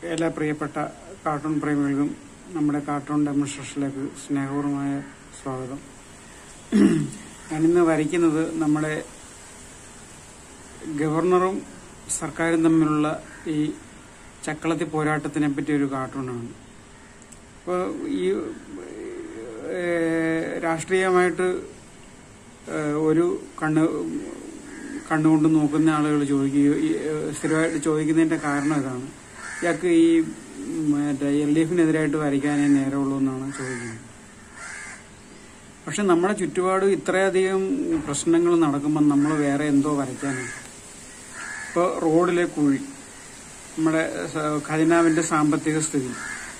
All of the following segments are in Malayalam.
എല്ലാ പ്രിയപ്പെട്ട കാർട്ടൂൺ പ്രേമികൾക്കും നമ്മുടെ കാർട്ടൂൺ ഡെമോൺസ്ട്രേഷനിലേക്ക് സ്നേഹപൂർവമായ സ്വാഗതം. ഞാനിന്ന് വരയ്ക്കുന്നത് നമ്മുടെ ഗവർണറും സർക്കാരും തമ്മിലുള്ള ഈ ചക്കളത്തി പോരാട്ടത്തിനെ പറ്റിയ ഒരു കാർട്ടൂണാണ്. അപ്പോൾ ഈ രാഷ്ട്രീയമായിട്ട് ഒരു കണ്ണുകൊണ്ട് നോക്കുന്ന ആളുകൾ സ്ഥിരമായിട്ട് ചോദിക്കുന്നതിന്റെ കാരണം ഇതാണ്. ഇയാൾക്ക് ഈ LDFനെതിരായിട്ട് വരയ്ക്കാനേ നേരമുള്ളൂ എന്നാണ് ചോദിക്കുന്നത്. പക്ഷെ നമ്മുടെ ചുറ്റുപാട് ഇത്രയധികം പ്രശ്നങ്ങൾ നടക്കുമ്പോൾ നമ്മൾ വേറെ എന്തോ വരയ്ക്കാനാണ്. ഇപ്പോൾ റോഡിലെ കുഴി, നമ്മുടെ ഖജനാവിന്റെ സാമ്പത്തിക സ്ഥിതി,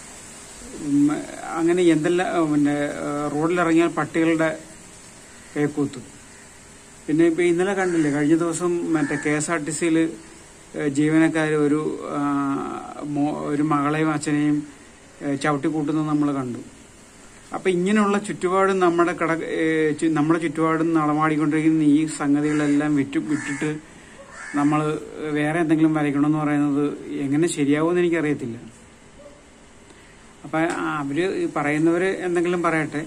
അങ്ങനെ എന്തെല്ലാം, റോഡിലിറങ്ങിയാൽ പട്ടികളുടെ പേക്കൂത്ത്. പിന്നെ ഇപ്പൊ ഇന്നലെ കണ്ടില്ലേ, കഴിഞ്ഞ ദിവസം KSRTCയിൽ ജീവനക്കാർ ഒരു മകളെയും അച്ഛനെയും ചവിട്ടിക്കൂട്ടുന്നത് നമ്മൾ കണ്ടു. അപ്പൊ ഇങ്ങനെയുള്ള ചുറ്റുപാടും നമ്മുടെ ചുറ്റുപാടും നടമാടിക്കൊണ്ടിരിക്കുന്ന ഈ സംഗതികളെല്ലാം വിട്ടിട്ട് നമ്മൾ വേറെ എന്തെങ്കിലും വരയ്ക്കണമെന്ന് പറയുന്നത് എങ്ങനെ ശരിയാവുമെന്ന് എനിക്കറിയത്തില്ല. അപ്പൊ അവര് പറയുന്നവര് എന്തെങ്കിലും പറയട്ടെ.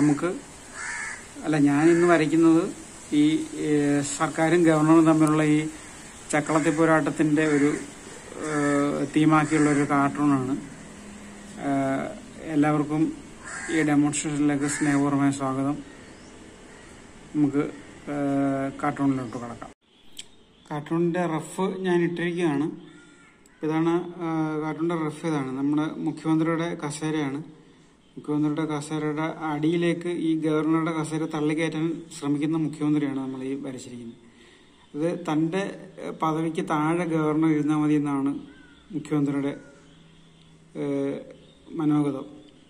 ഞാൻ ഇന്ന് വരയ്ക്കുന്നത് ഈ സർക്കാരും ഗവർണറും തമ്മിലുള്ള ഈ ചക്കളത്തി പോരാട്ടത്തിന്റെ ഒരു തീമാക്കിയുള്ള ഒരു കാർട്ടൂണാണ്. എല്ലാവർക്കും ഈ ഡെമോൺസ്ട്രേഷനിലേക്ക് സ്നേഹപൂർവമായ സ്വാഗതം. നമുക്ക് കാർട്ടൂണിലോട്ട് കടക്കാം. കാർട്ടൂണിന്റെ റഫ് ഞാൻ ഇട്ടിരിക്കുകയാണ്. ഇതാണ് കാർട്ടൂണിന്റെ റഫ്. ഇതാണ് നമ്മുടെ മുഖ്യമന്ത്രിയുടെ കസേരയാണ്. മുഖ്യമന്ത്രിയുടെ കസേരയുടെ അടിയിലേക്ക് ഈ ഗവർണറുടെ കസേര തള്ളിക്കയറ്റാൻ ശ്രമിക്കുന്ന മുഖ്യമന്ത്രിയാണ് നമ്മൾ ഈ വരച്ചിരിക്കുന്നത്. ഇത് തന്റെ പദവിക്ക് താഴെ ഗവർണർ ഇരുന്നാൽ മതി എന്നാണ് മുഖ്യമന്ത്രിയുടെ മനോഗതം.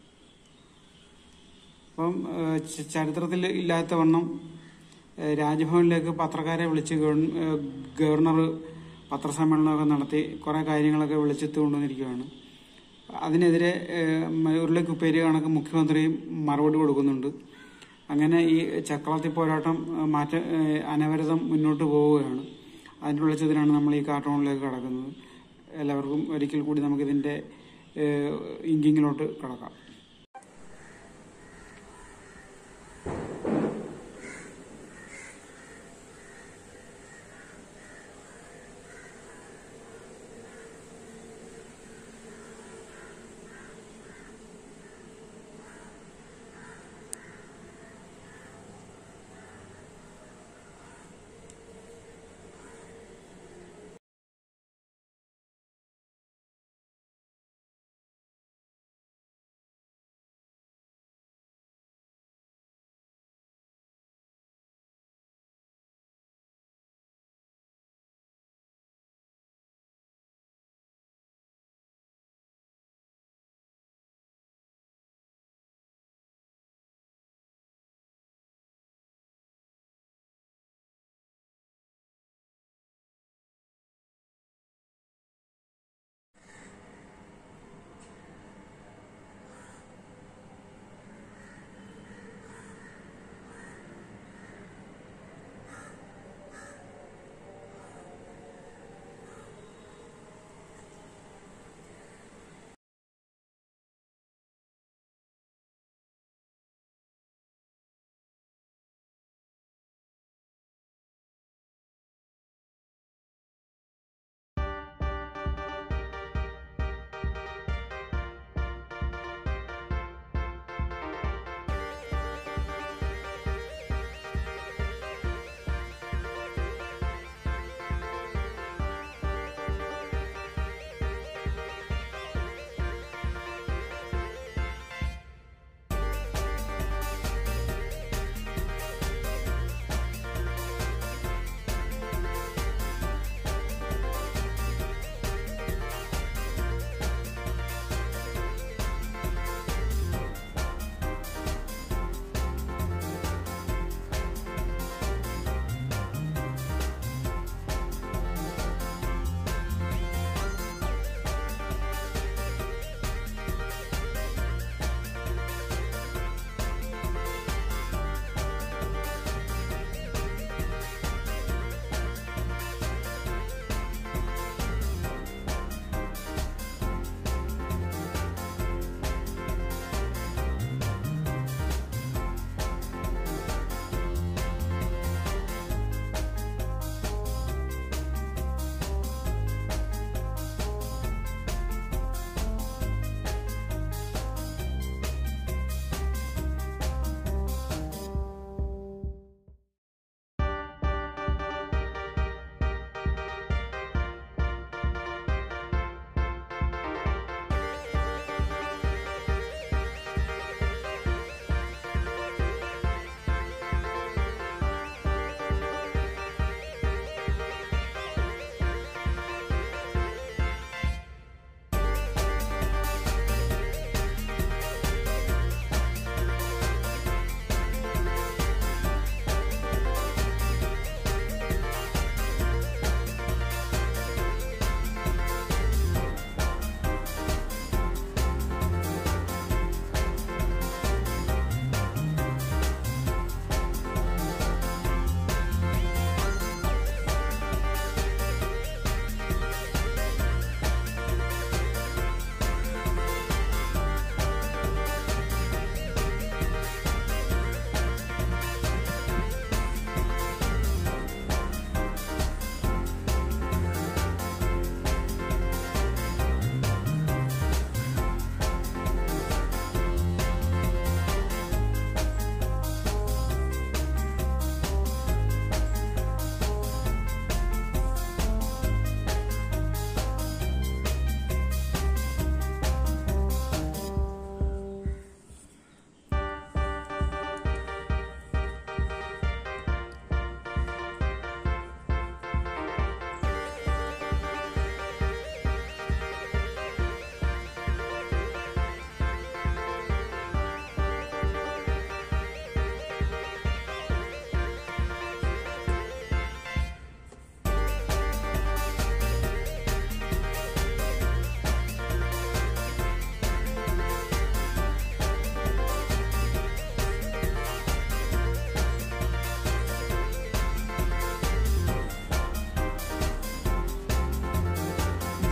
അപ്പം ചരിത്രത്തിൽ ഇല്ലാത്ത വണ്ണം രാജ്ഭവനിലേക്ക് പത്രക്കാരെ വിളിച്ച് ഗവർണർ പത്രസമ്മേളനമൊക്കെ നടത്തി കുറെ കാര്യങ്ങളൊക്കെ വെളിച്ചത്ത് കൊണ്ടുവന്നിരിക്കുകയാണ്. അതിനെതിരെ ഉരുളക്കുപ്പേരി കണക്ക് മുഖ്യമന്ത്രിയും മറുപടി കൊടുക്കുന്നുണ്ട്. അങ്ങനെ ഈ ചക്കളത്തി പോരാട്ടം അനവരതം മുന്നോട്ട് പോവുകയാണ്. അതിന്റെ വെളിച്ചത്തിലാണ് നമ്മൾ ഈ കാർട്ടൂണിലേക്ക് കടക്കുന്നത്. എല്ലാവർക്കും ഒരിക്കൽ കൂടി നമുക്കിതിന്റെ ഇങ്കിങ്ങിലോട്ട് കടക്കാം.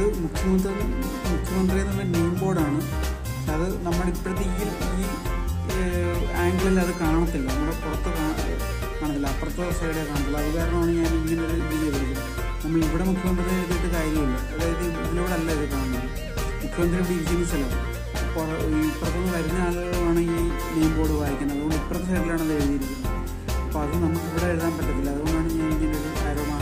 ഇത് മുഖ്യമന്ത്രി എന്നുള്ള നെയിം ബോർഡാണ്. അത് നമ്മുടെ ഇപ്പോഴത്തെ ഈ ആംഗിളിൽ അത് കാണത്തില്ല, നമ്മുടെ പുറത്ത് കാണത്തില്ല, അപ്പുറത്തെ സൈഡേ കാണത്തില്ല. അത് കാരണമാണ് ഞാൻ ഇങ്ങനൊരു ഇത് ചെയ്തിരിക്കുന്നത്. നമ്മൾ ഇവിടെ മുഖ്യമന്ത്രി എഴുതിയിട്ട് കാര്യമില്ല, അതായത് ഇതിലൂടെ അല്ല ഇത് കാണുന്നത്. മുഖ്യമന്ത്രി ഇവിടെ ഇരിക്കുന്ന സ്ഥലം, അപ്പോൾ ഇപ്പുറത്തുനിന്ന് വരുന്ന ആളുകളാണ് ഈ നെയിം ബോർഡ് വായിക്കുന്നത്. അതുകൊണ്ട് ഇപ്പുറത്തെ സൈഡിലാണ് അത് എഴുതിയിരിക്കുന്നത്. അപ്പോൾ അത് നമുക്ക് ഇവിടെ എഴുതാൻ പറ്റത്തില്ല. അതുകൊണ്ടാണ് ഞാൻ ഇങ്ങനെ ഒരു ആരോ